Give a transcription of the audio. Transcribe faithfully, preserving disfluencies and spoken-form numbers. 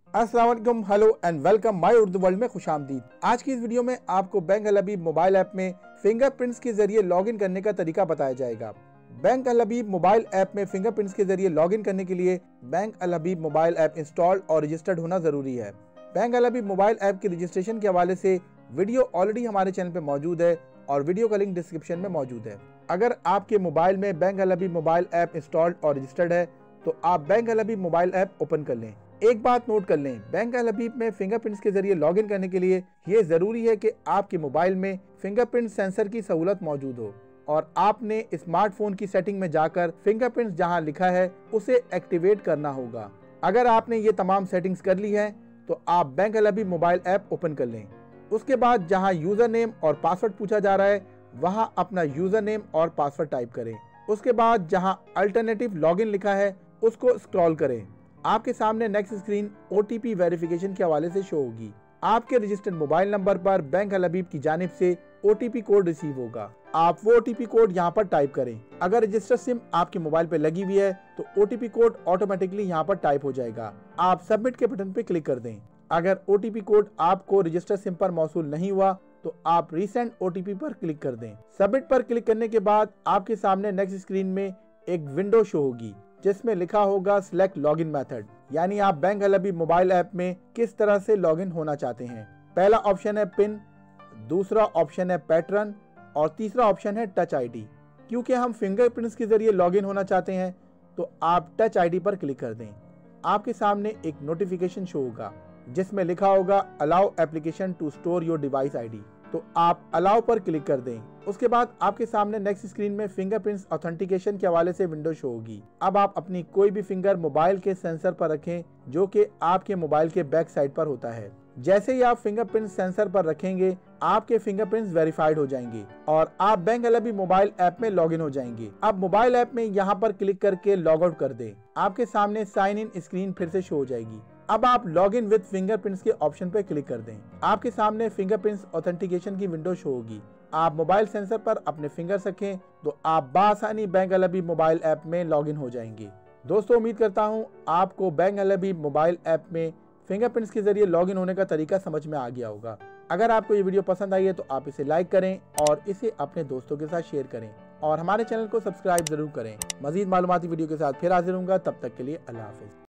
अस्सलाम वालेकुम, hello and welcome my Urdu world में खुशामदीद। आज की इस वीडियो में आपको bank Al Habib mobile app में फिंगरप्रिंट्स के जरिए लॉगिन करने का तरीका बताया जाएगा। Bank Al Habib mobile app में फिंगरप्रिंट्स के जरिए लॉगिन करने के लिए bank Al Habib mobile app installed और रजिस्टर्ड होना जरूरी है। Bank Al Habib mobile app की रजिस्ट्रेशन के हवाले से वीडियो ऑलरेडी हमारे चैनल पे मौजूद है और वीडियो का लिंक डिस्क्रिप्शन में मौजूद है। अगर आपके मोबाइल में bank Al Habib mobile app installed और रजिस्टर्ड है तो आप bank Al Habib mobile app open कर लें। एक बात नोट कर लें, बैंक अल हबीब में फिंगरप्रिंट्स के जरिए लॉगिन करने के लिए ये जरूरी है कि आपके मोबाइल में फिंगरप्रिंट सेंसर की सहूलत मौजूद हो और आपने स्मार्टफोन की सेटिंग में जाकर फिंगरप्रिंट्स जहां लिखा है उसे एक्टिवेट करना होगा। अगर आपने ये तमाम सेटिंग्स कर ली है तो आप bank Al Habib mobile app open कर लें। उसके बाद जहां यूजर नेम और पासवर्ड पूछा जा रहा है वहां अपना यूजर नेम और पासवर्ड टाइप करें। उसके बाद जहां अल्टरनेटिव लॉगिन लिखा है उसको स्क्रॉल करें। आपके सामने नेक्स्ट स्क्रीन ओटीपी वेरिफिकेशन के हवाले से शो होगी। आपके रजिस्टर्ड मोबाइल नंबर पर बैंक अल हबीब की जानिब से ओटीपी कोड रिसीव होगा। आप वो ओटीपी कोड यहाँ पर टाइप करें। अगर रजिस्टर्ड सिम आपके मोबाइल पे लगी हुई है तो ओटीपी कोड ऑटोमेटिकली यहाँ पर टाइप हो जाएगा। आप सबमिट के बटन पे क्लिक कर दें। अगर ओटीपी कोड आपको रजिस्टर्ड सिम पर मौसूल नहीं हुआ तो आप रीसेंट ओटीपी पर क्लिक कर दें। सबमिट पर क्लिक करने के बाद आपके सामने नेक्स्ट स्क्रीन में एक विंडो शो होगी जिसमें लिखा होगा सिलेक्ट लॉगिन मेथड, यानी आप bank Al Habib mobile app में किस तरह से लॉगिन होना चाहते हैं। पहला ऑप्शन है पिन, दूसरा ऑप्शन है पैटर्न और तीसरा ऑप्शन है टच आईडी। क्योंकि हम फिंगरप्रिंट्स के जरिए लॉगिन होना चाहते हैं तो आप टच आईडी पर क्लिक कर दें। आपके सामने एक नोटिफिकेशन शो होगा जिसमें लिखा होगा allow application to store your device ID, तो आप अलाउ पर क्लिक कर दें। उसके बाद आपके सामने नेक्स्ट स्क्रीन में फिंगरप्रिंट्स ऑथेंटिकेशन के हवाले से विंडो शो होगी। अब आप अपनी कोई भी फिंगर मोबाइल के सेंसर पर रखें जो कि आपके मोबाइल के बैक साइड पर होता है। जैसे ही आप फिंगरप्रिंट सेंसर पर रखेंगे आपके फिंगरप्रिंट्स वेरीफाइड हो जाएंगे और आप bank Al Habib mobile app में लॉगिन हो जाएंगे। अब मोबाइल ऐप में यहाँ पर क्लिक करके लॉग आउट कर दें। आपके सामने साइन इन स्क्रीन फिर से शो हो जाएगी। अब आप लॉग इन विद फिंगरप्रिंट्स के ऑप्शन पर क्लिक कर दें। आपके सामने फिंगरप्रिंट्स ऑथेंटिकेशन की विंडो शो होगी। आप मोबाइल सेंसर पर अपने फिंगर रखें तो आप बासानी bank Al Habib mobile app में लॉगिन हो जाएंगे। दोस्तों, उम्मीद करता हूं आपको bank Al Habib mobile app में फिंगरप्रिंट्स के जरिए लॉगिन होने का तरीका समझ में आ गया होगा। अगर आपको ये वीडियो पसंद आई है तो आप इसे लाइक करें और इसे अपने दोस्तों के साथ शेयर करें और हमारे चैनल को सब्सक्राइब जरूर करें। मजीद मालूमाती वीडियो के साथ फिर हाजिर होऊंगा, तब तक के लिए अल्लाह हाफिज।